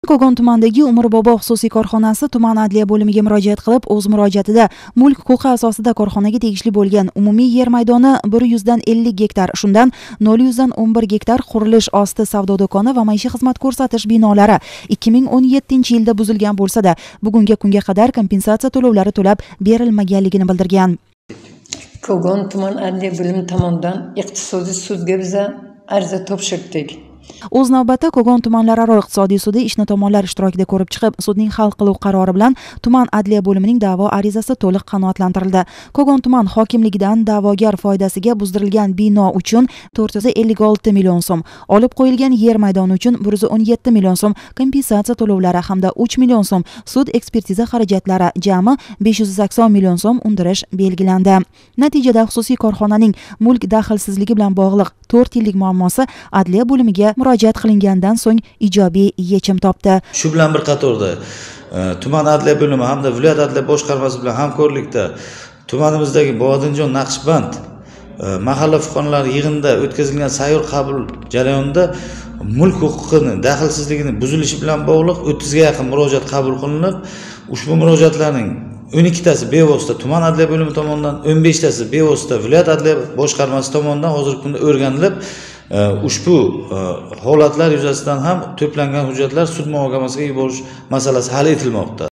Kogon tumanidagi Umrbobo xususiy korxonasi tuman adliya bo'limiga murojaat qilib, o'z murojaatida mulk huquqi asosida korxonaga tegishli bo'lgan umumiy yer maydoni 100 dan 50 gektar, shundan 0 dan 11 gektar qurilish osti savdo do'koni va maishiy xizmat ko'rsatish binolari 2017-yilda buzilgan bo'lsa-da, bugungi kunga qadar kompensatsiya to'lovlari to'lab berilmaganligini bildirgan. Kogon tuman adliya bo'limi tomonidan iqtisodiy sudga biza ariza topshirdik. O'z navbatda Kogon tumanlararo iqtisodiy sudi ishni tomonlar ishtirokida ko'rib chiqib, sudning hal qiluv qarori bilan tuman adliya bo'limining da'vo arizasi to'liq qanoatlantirildi. Kogon tuman hokimligidan da'vogar foydasiga buzdirilgan bino uchun 456 million so'm, olib qo'yilgan yer maydoni uchun 117 million so'm kompensatsiya to'lovlari hamda 3 million so'm sud ekspertiza xarajatlari, jami 580 million so'm undirish belgilandi. Natijada xususiy korxonaning mulk daxlsizligi bilan bog'liq 4 yillik muammosi adliya bo'limiga murojaat qilingandan so'ng ijobiy yechim topdi. Shu bilan bir qatorda tuman adliya bo'limi hamda viloyat adliya boshqarmasi bilan hamkorlikda tumanimizdagi Bodinjon Naqshband mahalla fuqarolari yig'inida o'tkazilgan sayyor qabul jarayonida mulk huquqini daxlsizligini buzilishi bilan bog'liq 30 ga yaqin murojaat qabul qilinib, ushbu murojaatlarning 12 tasi bevosita tuman adliya bo'limi tomonidan, 15 tasi bevosita viloyat adliya boshqarmasi tomonidan hozirgi kunda o'rganilib, ushbu holatlar yuzasidan ham to'plangan hujjatlar sud muhokamasiga yuborish masalasi hal etilmoqda.